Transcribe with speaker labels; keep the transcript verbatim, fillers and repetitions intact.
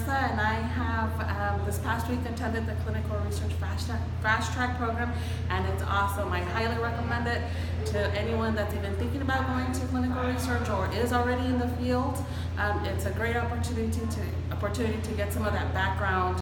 Speaker 1: Marissa and I have um, this past week attended the Clinical Research Fastrack, Fastrack program, and it's awesome. I highly recommend it to anyone that's even thinking about going to clinical research or is already in the field. Um, it's a great opportunity to opportunity to get some of that background